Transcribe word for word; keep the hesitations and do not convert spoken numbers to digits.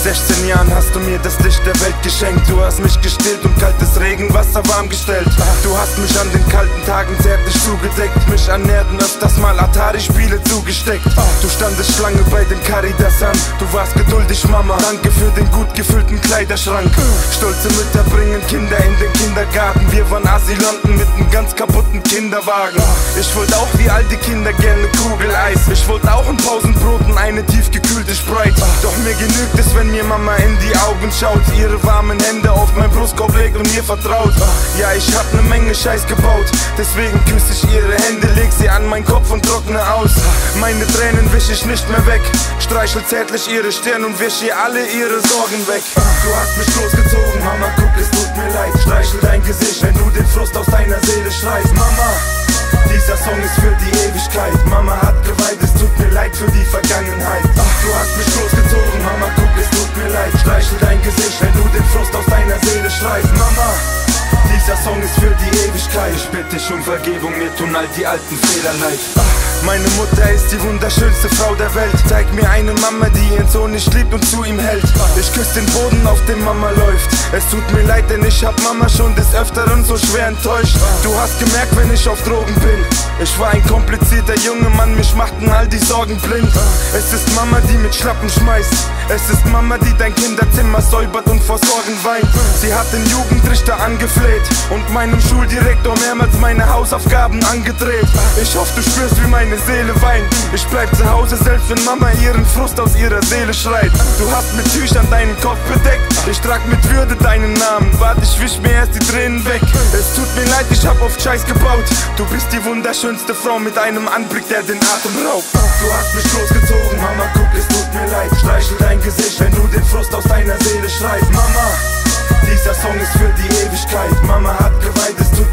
sechzehn Jahren hast du mir das Licht der Welt geschenkt. Du hast mich gestillt und kaltes Regenwasser warm gestellt. Du hast mich an den kalten Tagen zärtlich zugedeckt, mich ernährt und öfters mal Atari-Spiele zugesteckt. Du standest Schlange bei den Caritas-An, du warst geduldig, Mama. Danke für den gut gefüllten Kleiderschrank. Stolze Mütter bringen Kinder in den Kindergarten. Wir waren Asylanten mit einem ganz kaputten Kinderwagen. Ich wollte auch wie all die Kinder gerne Kugeleis. Ich wollte auch ein Pausenbrot und eine tiefgekühlte Sprite. Doch mir genügt es, wenn mir Mama in die Augen schaut, ihre warmen Hände auf mein Brustkorb legt und ihr vertraut. Ja, ich hab ne Menge Scheiß gebaut, deswegen küsse ich ihre Hände, leg sie an meinen Kopf und trockne aus. Meine Tränen wisch ich nicht mehr weg, streichel zärtlich ihre Stirn und wisch ihr alle ihre Sorgen weg. Du hast mich großgezogen, Mama, guck, es tut mir leid. Streichel dein Gesicht, wenn du den Frust aus deiner Seele schreist. Mama, dieser Song ist für die Ewigkeit. Mama hat geweint, es tut mir leid für die Vergangenheit. Du hast mich großgezogen, Mama, guck, es tut mir leid. Streichel dein Gesicht, wenn du den Frust aus deiner Seele schreist. Mama, dieser Song ist für die Ewigkeit. Ich bitte dich um Vergebung, mir tun all die alten Fehler leid. Meine Mutter ist die wunderschönste Frau der Welt. Zeig mir eine Mama, die ihren Sohn nicht liebt und zu ihm hält. Ich küsse den Boden, auf dem Mama läuft. Es tut mir leid, denn ich hab Mama schon des Öfteren so schwer enttäuscht. Du hast gemerkt, wenn ich auf Drogen bin. Ich war ein komplizierter Junge Mann, mich machten all die Sorgen blind. Es ist Mama, die mit Schlappen schmeißt. Es ist Mama, die dein Kinderzimmer säubert und vor Sorgen weint. Sie hat den Jugendrichter angefleht und meinem Schuldirektor mehrmals meine Hausaufgaben angedreht. Ich hoffe, du spürst, wie meine Seele weint. Ich bleib zu Hause, selbst wenn Mama ihren Frust aus ihrer Seele schreit. Du hast mit Tüchern deinen Kopf bedeckt, ich trag mit Würde deinen Namen. Warte, ich wisch mir erst die Tränen weg. Es tut mir leid, ich hab auf Scheiß gebaut. Du bist die wunderschönste Frau mit einem Anblick, der den Atem raubt. Du hast mich großgezogen, Mama, guck, es tut mir leid. Streichel dein Gesicht, wenn du den Frust aus deiner Seele schreist. Mama, dieser Song ist für die Ewigkeit. Mama hat geweint, es tut